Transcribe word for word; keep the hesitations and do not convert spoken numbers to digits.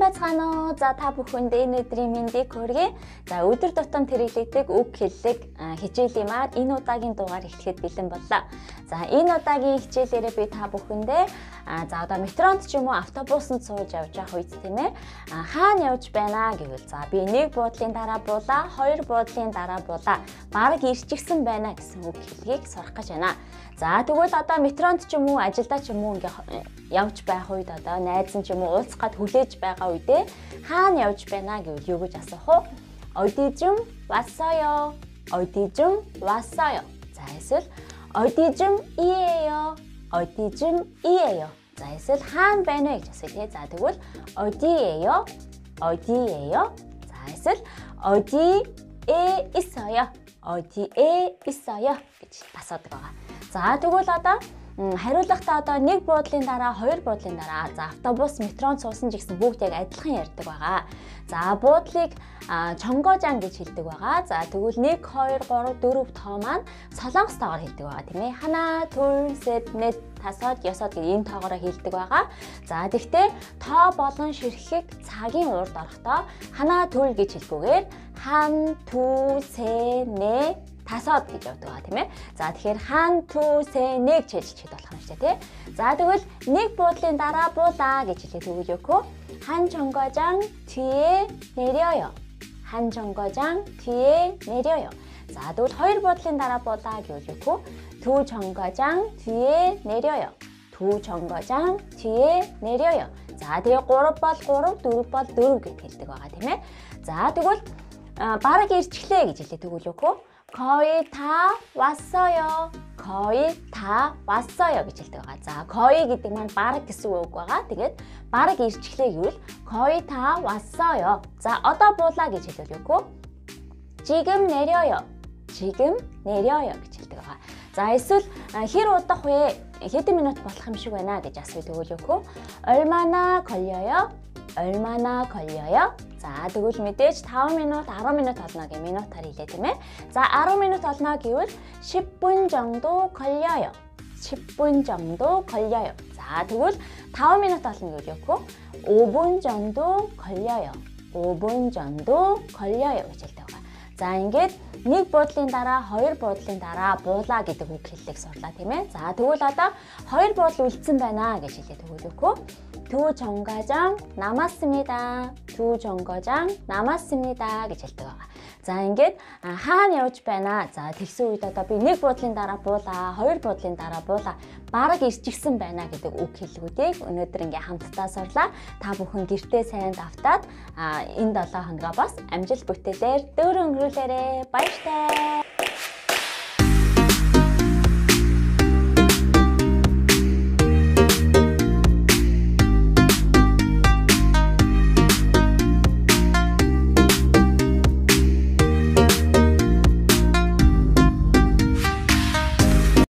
байцгаана уу? За та бүхэндээ энэ өдрийн мэндийг хүргэе. За өдөр тутам хэрэглэгдэх үг хэллэг хичээлийн маань энэ удаагийн дугаар эхлэхэд бэлэн боллоо. За энэ удаагийн хичээлээрээ би та бүхэндээ за одоо метронд ч юм уу автобусанд сууж явж байгаа үед тийм ээ хаана явж байна гэвэл за би нэг буудлын дараа буулаа, хоёр буудлын дараа буулаа. Бараг ирчихсэн байна гэсэн үг хэллэгийг сурах гэж байна. За тэгвэл одоо метронд ч юм уу ажилдаа ч юм уу ингээ явж байх үед одоо найз нь ч юм уу уулзахад хүлээж байгаа үедээ хаана явж байна гэвэл юу гэж асуух вэ? 어디 좀 왔어요. 어디 좀 왔어요. 자, эсвэл 어디 좀이에요. 어디 좀이에요. 자, эсвэл хаана байна вэ гэж асууя. За, тэгвэл 어디예요? 어디예요? 자, эсвэл 어디에 있어요. 어디에 있어요 гэж асуудаг байгаа. За, тэгвэл одоо хариулахдаа одоо нэг буудлын дараа, хоёр буудлын дараа за автобус, метронд суусан ч гэсэн бүгд яг адилхан ярьдаг байгаа. За буудлыг чонгожан гэж хэлдэг байгаа. За тэгвэл нэг, хоёр, гурав, дөрөв тоо маань солонгос тоогоор хэлдэг байгаа тийм ээ. 하나, 둘, 셋, 넷, 다섯, 여섯 гэх энэ тоогоор хэлдэг байгаа. За тэгтээ тоо болон ширхэг цагийн урд орохдоо 하나, 둘 гэж хэлгүүгээр 한, 두, 세, 네 다섯 гэж явдаг байгаа тийм ээ. За тэгэхээр 한, 두, 세, 네 гэж хэлчихээд болох юм шүү дээ тий. За тэгвэл нэг буудлын дараа буулаа гэж хэлээд өгөөж өгөө. 한 정거장 뒤에 내려요. 한 정거장 뒤에 내려요. 자 тэгвэл хоёр буудлын дараа буулаа гэж өгөө. 두 정거장 뒤에 내려요. 두 정거장 뒤에 내려요. за тэгээ гурав бол гурав, дөрөв бол дөрөв гэж хэлдэг байгаа тийм ээ. За тэгвэл бараг ирчихлээ гэж хэлээд өгөөж өгөө. 거의 다 왔어요. 거의 다 왔어요 гэж хэлдэг байгаа. За 거의 гэдэг маань бараг гэсэн үг байгаа. Тэгээд бараг ирчихлээ гэвэл 거의 다 왔어요. За одоо буулаа гэж хэлдэг үгүй. 지금 내려요. 지금 내려요 гэж хэлдэг байгаа. За эсвэл хэр удах вэ? хэдэн минут болох юм шиг байна гэж асууж өгөөж өгөө. 얼마나 걸려요? 얼마나 걸려요? За тэгвэл мэдээж таван минут, арван минут болно гэх минутаар хэлээ тийм ээ. За арван минут болно гэвэл 십 분 정도 걸려요. 십 분 정도 걸려요. 자 тэгвэл таван минут болно гэж өгөө. 오 분 정도 걸려요. 오 분 정도 걸려요 гэж хэлдэг байгаа. За ингээд нэг буудлын дараа, хоёр буудлын дараа буулаа гэдэг үг хэллэг сурлаа тийм ээ. За тэгвэл одоо хоёр буудал үлдсэн байна гэж хэлээд өгөөж өгөө. 두 정거장 남았습니다. 두 정거장 남았습니다 гэж хэлдэг байгаа. За ингээд хаана явж байна? За тэгсэн үед одоо би нэг буудлын дараа буулаа, хоёр буудлын дараа буулаа, бараг ирчихсэн байна гэдэг үг хэллгүүдийг өнөөдөр ингээ хамтдаа сурлаа. Та бүхэн гэртээ сайн давтаад энэ долоо хоногоо бас амжилт бүтээлээр дөөр өнгөрүүлээрэй. Баяртай.